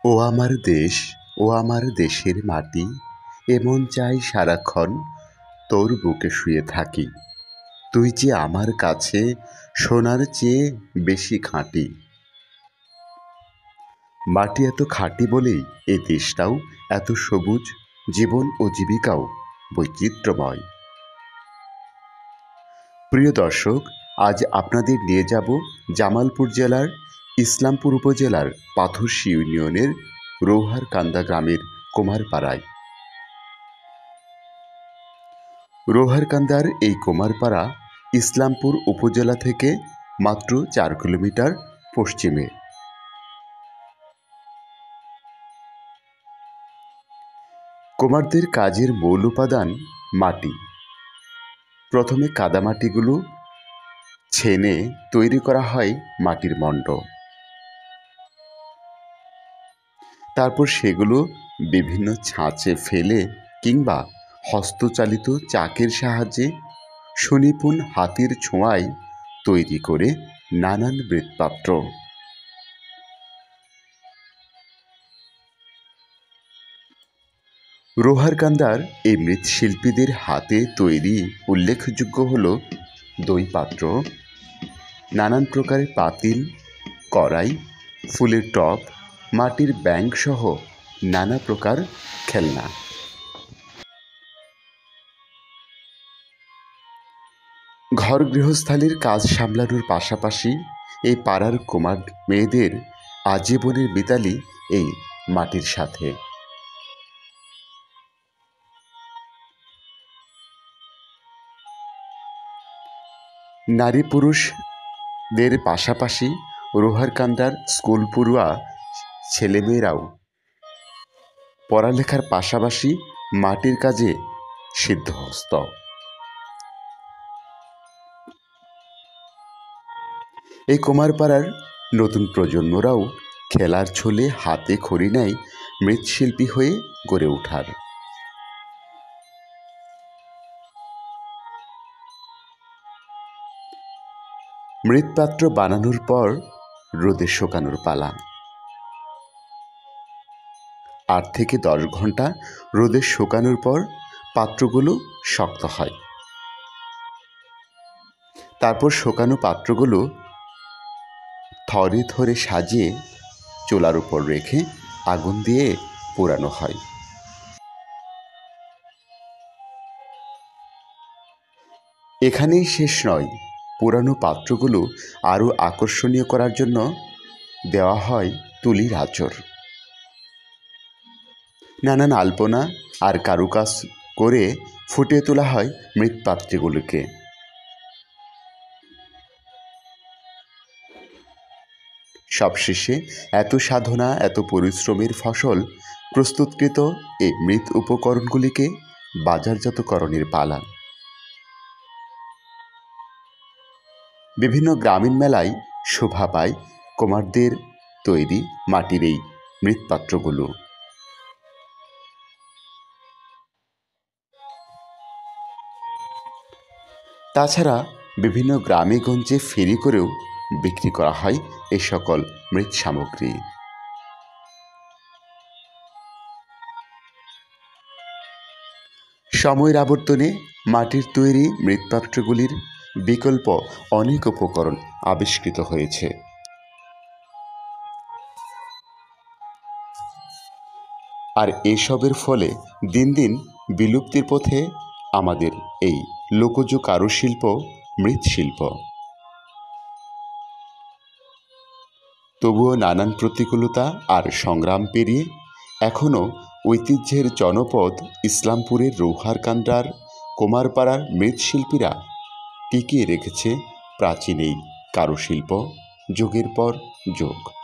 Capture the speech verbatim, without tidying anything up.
ও আমার দেশ, ও আমার দেশের মাটি, এমন চাই সারাক্ষণ তোর বুকে শুয়ে থাকি। তুই যে আমার কাছে সোনার চেয়ে বেশি খাঁটি। মাটি এত খাঁটি বলেই এই দেশটাও এত সবুজ, জীবন ও জীবিকাও বৈচিত্র্যময়। প্রিয় দর্শক, আজ আপনাদের নিয়ে যাব জামালপুর জেলার ইসলামপুর উপজেলার পাথরশী ইউনিয়নের রৌহারকান্দা গ্রামের কুমারপাড়ায়। রৌহারকান্দার এই কুমারপাড়া ইসলামপুর উপজেলা থেকে মাত্র চার কিলোমিটার পশ্চিমে। কুমারদের কাজের মূল উপাদান মাটি। প্রথমে কাদামাটিগুলো ছেনে তৈরি করা হয় মাটির মণ্ড। তারপর সেগুলো বিভিন্ন ছাঁচে ফেলে কিংবা হস্তচালিত চাকের সাহায্যে সুনিপুণ হাতের ছোঁয়ায় তৈরি করে নানান মৃৎপাত্র। রৌহারকান্দার এই মৃৎশিল্পীদের হাতে তৈরি উল্লেখযোগ্য হল দই পাত্র, নানান প্রকারের পাতিল, কড়াই, ফুলের টব, মাটির ব্যাঙ সহ নানা প্রকার খেলনা। ঘর গৃহস্থালির কাজ সামলানোর পাশাপাশি এই পাড়ার কুমার মেয়েদের আজীবনের মিতালি এই মাটির সাথে। নারী পুরুষদের পাশাপাশি রৌহারকান্দার স্কুল পড়ুয়া ছেলেমেয়েরাও পড়ালেখার পাশাপাশি মাটির কাজে সিদ্ধহস্ত। এই কুমারপাড়ার নতুন প্রজন্মরাও খেলার ছলে হাতে খড়ি নেয় মৃৎশিল্পী হয়ে গড়ে ওঠার। মৃৎপাত্র বানানোর পর রোদে শুকানোর পালা। আট থেকে দশ ঘন্টা রোদে শুকানোর পর পাত্রগুলো শক্ত হয়। তারপর শুকানো পাত্রগুলো থরে থরে সাজিয়ে চুলার উপর রেখে আগুন দিয়ে পোড়ানো হয়। এখানেই শেষ নয়, পুরানো পাত্রগুলো আরও আকর্ষণীয় করার জন্য দেওয়া হয় তুলির আঁচড়। নানান আলপনা আর কারুকাজ করে ফুটিয়ে তোলা হয় মৃৎপাত্রগুলোকে। সবশেষে এত সাধনা, এত পরিশ্রমের ফসল প্রস্তুতকৃত এই মৃৎ উপকরণগুলিকে বাজারজাতকরণের পালা। বিভিন্ন গ্রামীণ মেলায় শোভা পায় কুমারদের তৈরি মাটির এই মৃৎপাত্রগুলো। তাছাড়া বিভিন্ন গ্রামে গঞ্জে ফেরি করেও বিক্রি করা হয় এই সকল মৃৎ সামগ্রী। সময়ের আবর্তনে মাটির তৈরি মৃৎপাত্রগুলির বিকল্প অনেক উপকরণ আবিষ্কৃত হয়েছে। আর এসবের ফলে দিন দিন বিলুপ্তির পথে আমাদের এই লোকজ কারুশিল্প, মৃৎশিল্প। তবুও নানান প্রতিকূলতা আর সংগ্রাম পেরিয়ে এখনও ঐতিহ্যের জনপদ ইসলামপুরের রৌহারকান্দার কুমারপাড়ার মৃৎশিল্পীরা টিকিয়ে রেখেছে প্রাচীন এই কারুশিল্প যুগের পর যুগ।